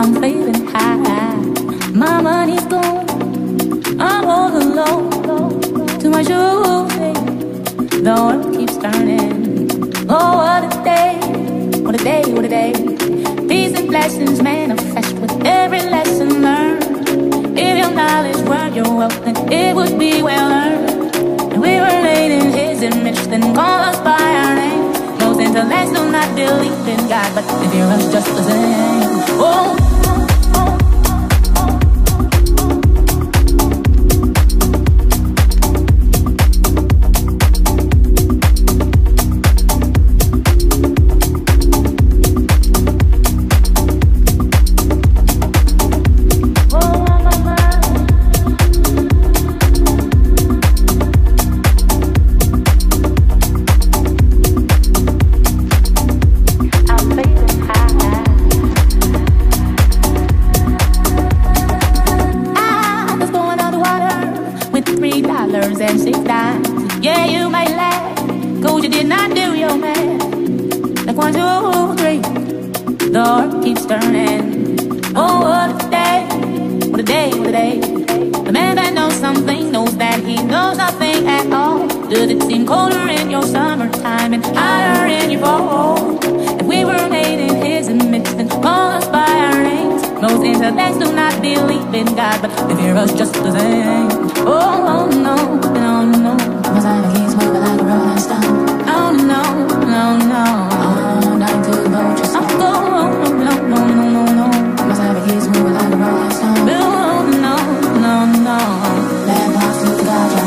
I'm feeling high. My money's gone, I'm all alone. To my shoes, the world keeps turning. Oh, what a day, what a day, what a day. Peace and blessings manifest with every lesson learned. If your knowledge were your wealth, then it would be well earned. And we were made in His image, then call us by our names. Most intellects do not believe in God, but they fear us just the same. Oh. And $6. Yeah, you might laugh, 'cause you did not do your math. Like 1, 2, 3, the earth keeps turning. Oh, what a day, what a day, what a day. The man that knows something knows that he knows nothing at all. Does it seem colder in your summertime and hotter in your fall? If we were made in His image, then call us by our names. Most intellects do not believe in God, but they fear us just the same. Oh, no, no, no. Must have the keys moving like a rolling stone. Oh, no, no, no. Oh, nothing to vote, just oh, no, no, no, no, no, no. Must have the keys moving like a rolling stone. Oh, no, no, no. Let walk through the garden.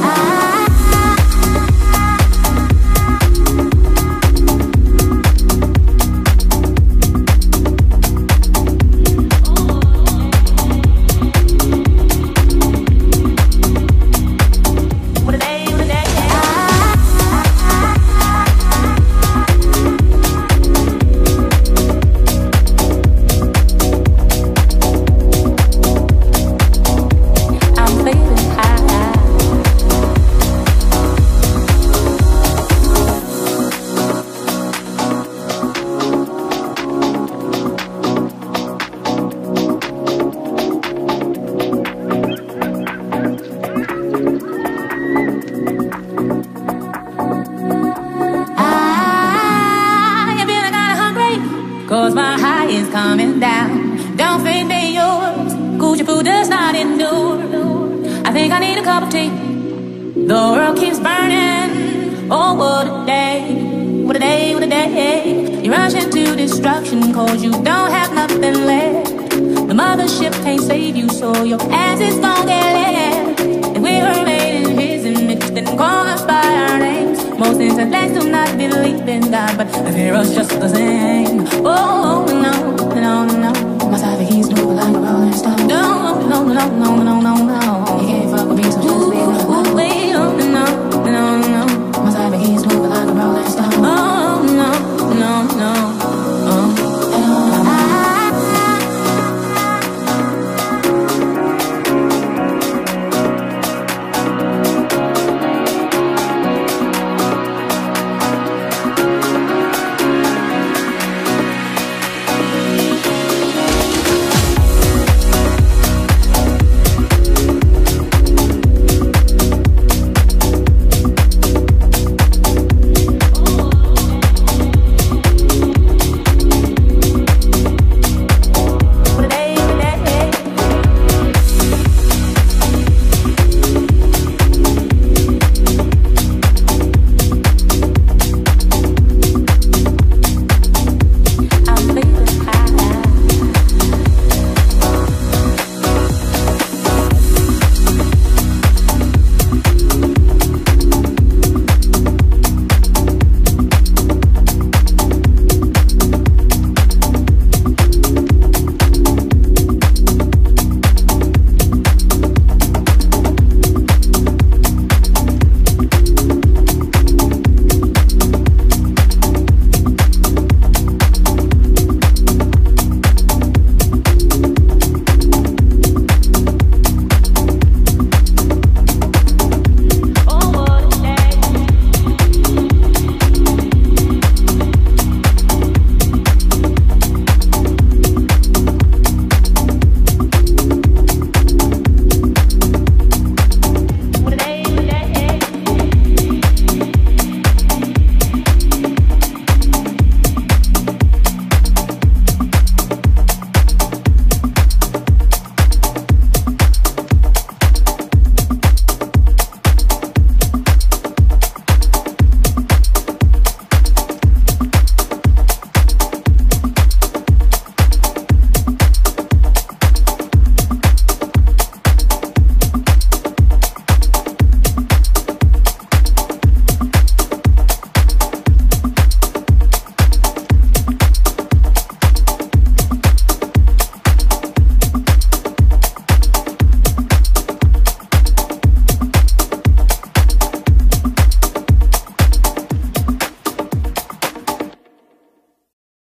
Cause my high is coming down. Don't think they're yours, 'cause your food does not endure. I think I need a cup of tea. The world keeps burning. Oh, what a day, what a day, what a day. You rush into destruction 'cause you don't have nothing left. The mothership can't save you, so your ass is gon' get left. If we were made in His image, then call us by our names. Most intellects do not believe in God, but they fear us just the same. Oh, no, no, no. Must have the keys to